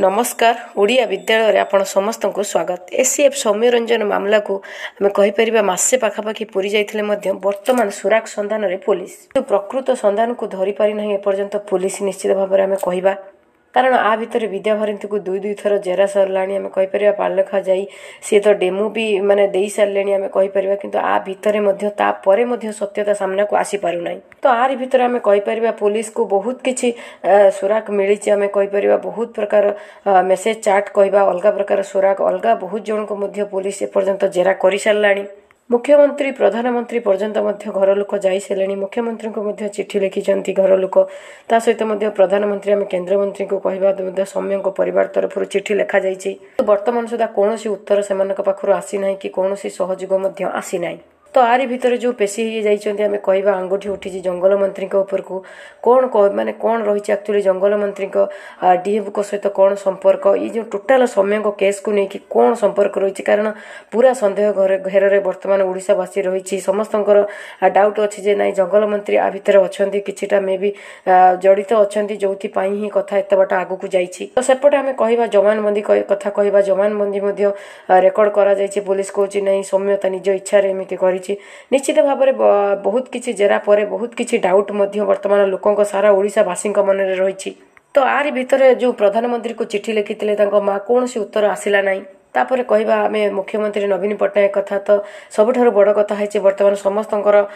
नमस्कार ओडिया विद्यालय आपण समस्त को स्वागत। ACF सौम्य रंजन मामला को आम कहीपर मसे पाखापाखि पूरी जाइए वर्तमान सुराग संधान रे पुलिस प्रकृत संधान को धरी पारि ना एपर्यंत पुलिस निश्चित भाव में आम कह कारण आ भितर विद्या भारती को दुई थर जेरा सरला आम कहीपर पालखा जाई सी तो डेमो भी माने दे सारे आम कहीपर कि आ भितर सत्यता सामना को आसी पारु ना तो आर भितर आम कहीपर पुलिस को बहुत किसी सुराग मिली आम कहीपर बहुत प्रकार मेसेज चाट कहवा अलग प्रकार सुराग अलग बहुत जन को पुलिस एपर्यंत जेरा कर सारा मुख्यमंत्री प्रधानमंत्री पर्यंत घर लोक जाई सारे मुख्यमंत्री को चिठी लिखिं घर लोक ता सहित प्रधानमंत्री आम केन्द्रमंत्री को कहवा सौम्य परिवार तरफ चिठी लिखा जाइए वर्तमान सुधा कौन उत्तर से पाखर आसी ना कि कौन सहयोग आसी ना तो आरी भितर जो पेशी हो जाइए आम कहवा आंगुठी उठी जंगल मंत्री उपर को कौन माने कौन रही एक्चुअली जंगल मंत्री डीएफ को सहित कौन संपर्क ये जो टोटाल सौम्य केस को लेकिन कौन संपर्क रही कारण पूरा संदेह घेर में वर्तमान ओडिशावासी रही समस्त डाउट अच्छी जे ना जंगल मंत्री आ भितर अच्छा किटा मे भी जड़ित अच्छा जो ही कथा एत बाट आग को जाइए तो सेपटे आम कहवा जमानबंदी कथा कहवा जमानबंदी रेकर्ड करा पुलिस कहूँ ना सौम्यता निज इच्छा एमती कर निश्चित भाव में बहुत किसी जेरा पर बहुत किसी डाउट वर्तमान लोकों सारा ओडिशावासी मन में रही तो आरी भितर जो प्रधानमंत्री को चिठी लिखी माँ कौन उत्तर आसला ना तापर कहवा आम मुख्यमंत्री नवीन पट्टनायक कथा तो सबुठार बड़ कथा है वर्तमान समस्त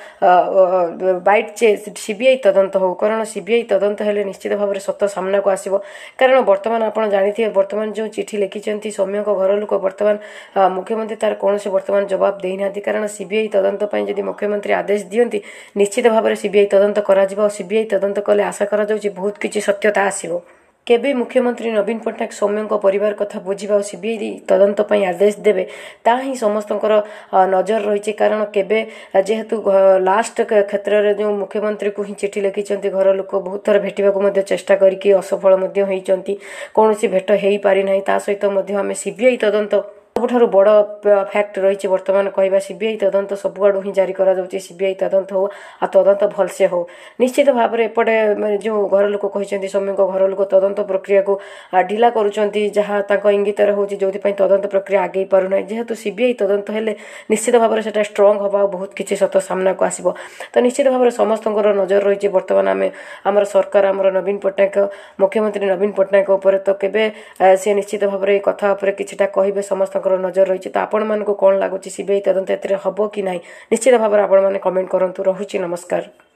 बैट चे सीबीआई तदंत हो कारण सीबीआई तदंत हेले निश्चित भाव में सत्य सामना को आसो कारण वर्तमान आप जानी वर्तमान जो चिठी लिखिं सौम्य घर लोक वर्तमान मुख्यमंत्री तार कौन से वर्तमान जवाब देना कारण सीबीआई तदंत जदि मुख्यमंत्री आदेश दियंती निश्चित भाव में सीबीआई तदंत करा सीबीआई तदंत कले आशा करा बहुत किसी सत्यता आसो केबे मुख्यमंत्री नवीन पट्टनायक सौम्य परिवार कथा बुझा सीबीआई तदंत आदेश देवे ता ही समस्त नजर रही कारण केबे जेहेतु लास्ट क्षेत्र में जो मुख्यमंत्री को ही चिठी लिखिं घर लोक बहुत थर भेटा चेष्टा करके असफल होती कौन भेट हो पारि ना ता सहित आम सीबीआई तदंत सबुठार बड़ फैक्ट रही वर्तमान कहवा सीबीआई तदंत सबुआड़ू ही जारी करा सीबीआई तदंत हो आ तदंत भलसे हो निश्चित भाव में एपटे जो घर लोक कहते सौम्य घर लोक तदंत प्रक्रिया को ढिला करुँचा इंगित हो जो तदंत प्रक्रिया आगे पारना जेहेतु सीबीआई तदंत हेले निश्चित भाव में सेटा स्ट्रंग हवा बहुत किसी सत सामना को आसो तो निश्चित भाव में समस्त नजर रही वर्तमान आम आमर सरकार आमर नवीन पट्टनायक मुख्यमंत्री नवीन पट्टनायक उपर तो केबे सी निश्चित भाव में कथा किछिटा कहिबे समस्त नजर रही तो आपण मान को कौन लगुच सीबीआई तदंत हम कि ना निश्चित भाव में आपण मैंने कमेंट करूँ। रहुछि नमस्कार।